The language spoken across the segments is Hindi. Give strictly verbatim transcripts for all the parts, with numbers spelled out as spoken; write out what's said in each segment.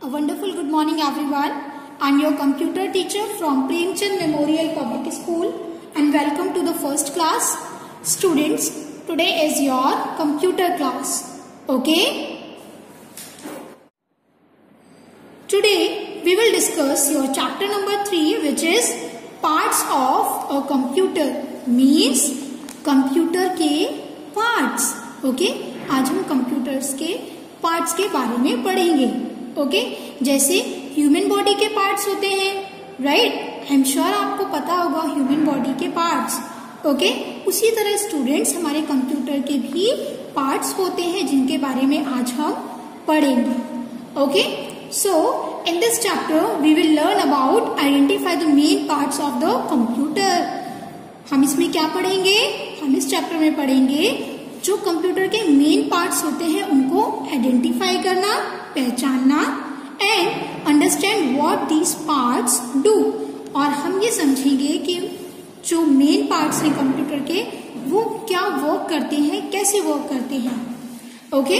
A wonderful good morning everyone. I am your computer teacher from Premchand Memorial Public School and welcome to the first class. Students, today is your computer class. Okay? Today we will discuss your chapter number three, which is parts of a computer. Means computer के parts. Okay? आज हम computers के parts के बारे में पढ़ेंगे. Okay okay? जैसे ह्यूमन बॉडी के पार्ट्स होते हैं, राइट? आई एम श्योर आपको पता होगा ह्यूमन बॉडी के पार्ट्स. Okay okay? उसी तरह स्टूडेंट्स हमारे कंप्यूटर के भी पार्ट्स होते हैं जिनके बारे में आज हम पढ़ेंगे. Okay, so in this chapter we will learn about identify the main parts of the computer. हम इसमें क्या पढ़ेंगे? हम इस चैप्टर में पढ़ेंगे जो कंप्यूटर के मेन पार्ट्स होते हैं उनको आइडेंटिफाई करना, पहचानना and understand what these parts do. और हम ये समझेंगे कि जो मेन पार्ट्स हैं कंप्यूटर के वो क्या वर्क करते हैं, कैसे वर्क करते हैं. Okay,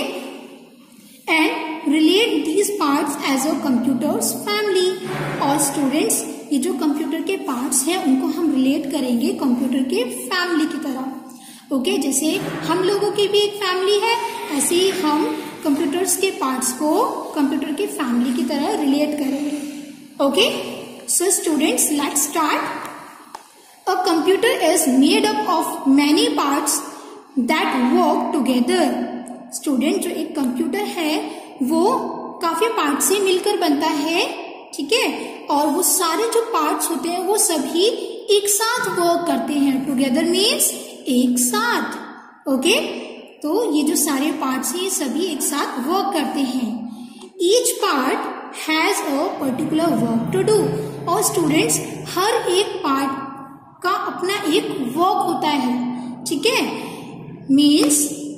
and relate these parts as a computers family. और स्टूडेंट्स ये जो कंप्यूटर के पार्ट्स हैं उनको हम रिलेट करेंगे कंप्यूटर के फैमिली की तरह. ओके okay, जैसे हम लोगों की भी एक फैमिली है, ऐसे ही हम कंप्यूटर्स के पार्ट्स को कंप्यूटर के फैमिली की तरह रिलेट करेंगे. Okay, so students let's start. A computer is made up of many parts that work together. Student जो एक कंप्यूटर है वो काफी पार्ट से मिलकर बनता है, ठीक है? और वो सारे जो पार्ट्स होते हैं वो सभी एक साथ वर्क करते हैं. टुगेदर मीन्स एक साथ. ओके, तो ये जो सारे पार्ट्स हैं सभी एक साथ वर्क करते हैं. Each part has a particular work to do. और स्टूडेंट्स हर एक पार्ट का अपना एक वर्क होता है, ठीक है? मीन्स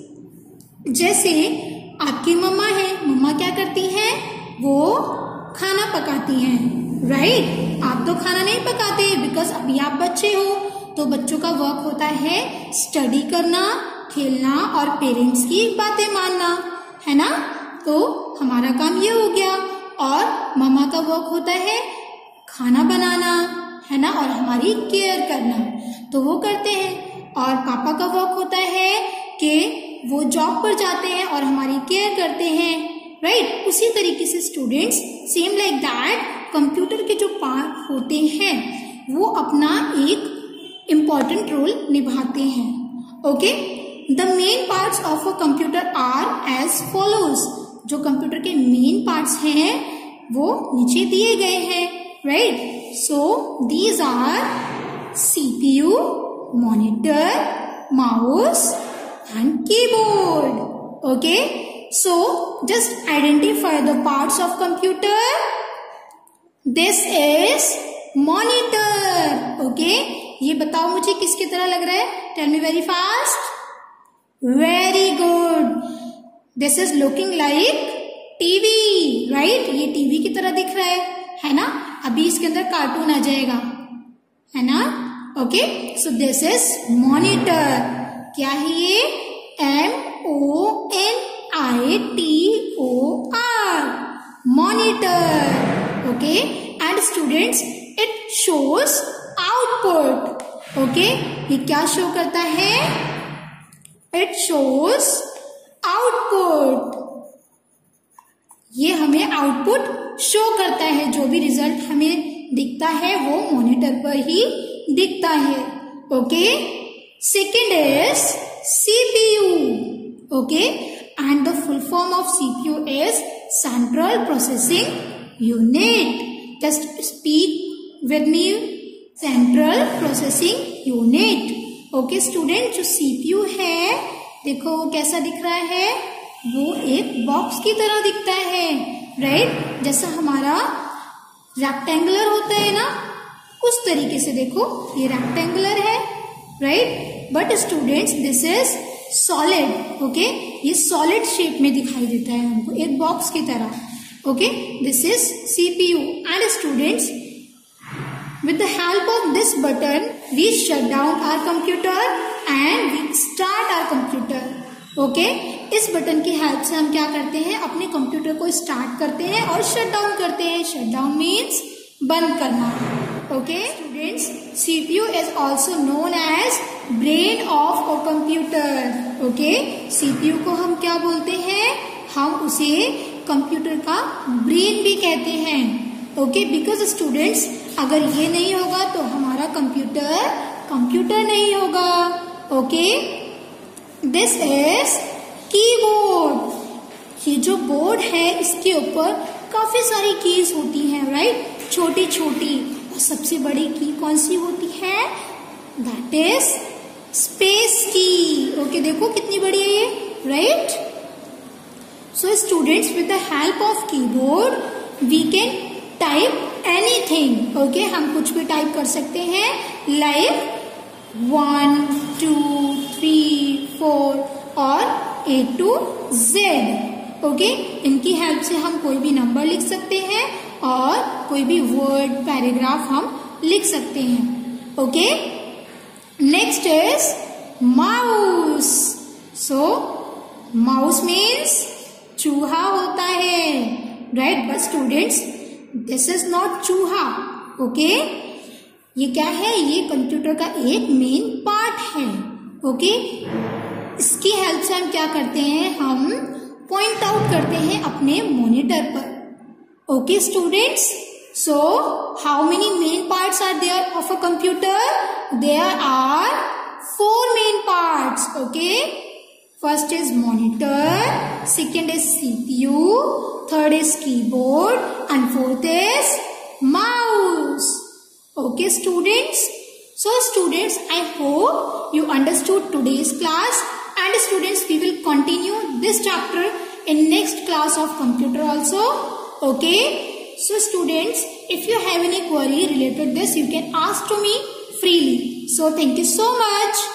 जैसे आपकी मम्मा है, मम्मा क्या करती हैं? वो खाना पकाती हैं, राइट? आप तो खाना नहीं पकाते बिकॉज अभी आप बच्चे हो, तो बच्चों का वर्क होता है स्टडी करना, खेलना और पेरेंट्स की बातें मानना, है ना? तो हमारा काम ये हो गया. और मम्मा का वर्क होता है खाना बनाना, है ना? और हमारी केयर करना, तो वो करते हैं. और पापा का वर्क होता है कि वो जॉब पर जाते हैं और हमारी केयर करते हैं, राइट? उसी तरीके से students same like that computer के जो पार्ट होते हैं वो अपना एक इम्पॉर्टेंट रोल निभाते हैं. Okay, the main parts of a computer are as follows. जो कंप्यूटर के मेन पार्ट्स हैं वो नीचे दिए गए हैं, right? So these are CPU, monitor, mouse and keyboard. Okay, so just identify the parts of computer. This is monitor. Okay, ये बताओ मुझे किसकी तरह लग रहा है? Tell me very fast. Very good. This is looking like TV, right? ये टीवी की तरह दिख रहा है, है ना? अभी इसके अंदर कार्टून आ जाएगा, है ना? Okay, so this is monitor. क्या है ये? M O N I T O R, monitor. Okay, and students it shows output. Okay, ये क्या शो करता है? It shows output. ये हमें आउटपुट शो करता है. जो भी रिजल्ट हमें दिखता है वो मॉनिटर पर ही दिखता है. Okay, second is CPU. Okay, and the full form of CPU is central processing unit. Just speak with me. Central processing unit. Okay student, जो सीपीयू है देखो वो कैसा दिख रहा है? वो एक बॉक्स की तरह दिखता है, राइट? जैसा हमारा रेक्टेंगुलर होता है ना, उस तरीके से देखो ये रेक्टेंगुलर है, right? But students this is solid. Okay, ये सॉलिड शेप में दिखाई देता है हमको, एक बॉक्स की तरह. Okay, this is CPU. And students with the help of this button we shut down our computer and we start our computer. Okay, इस बटन की हेल्प से हम क्या करते हैं, अपने कंप्यूटर को स्टार्ट करते हैं और शट डाउन करते हैं। शट डाउन मीन्स बंद करना। Okay students, CPU is also known as brain of a computer. Okay, CPU को हम क्या बोलते हैं, हम उसे कंप्यूटर का ब्रेन भी कहते हैं। ओके, बिकॉज स्टूडेंट्स अगर ये नहीं होगा तो हमारा कंप्यूटर कंप्यूटर नहीं होगा। Okay, this is keyboard. ये जो बोर्ड है इसके ऊपर काफी सारी कीज होती हैं, राइट, छोटी छोटी। और सबसे बड़ी की कौन सी होती है, that is space key. Okay, देखो कितनी बड़ी है ये, right. So students, with the help of keyboard we can type anything. Okay, हम कुछ भी टाइप कर सकते हैं, like one two three four और ए टू जेड। ओके, इनकी हेल्प से हम कोई भी नंबर लिख सकते हैं और कोई भी वर्ड पैराग्राफ हम लिख सकते हैं। Okay, next is mouse. So mouse means चूहा होता है, right. But students, this is not चूहा। ओके, ये क्या है, ये कंप्यूटर का एक मेन पार्ट है। ओके, इसकी हेल्प से हम क्या करते हैं, हम पॉइंट आउट करते हैं अपने मॉनिटर पर। Okay students, so how many main parts are there of a computer, there are four main parts. Okay, first is monitor, second is CPU, third is keyboard and fourth is mouse. Okay students, so students, I hope you understood today's class, and students, we will continue this chapter in next class of computer also. Okay, so students, if you have any query related to this, you can ask to me freely. So thank you so much.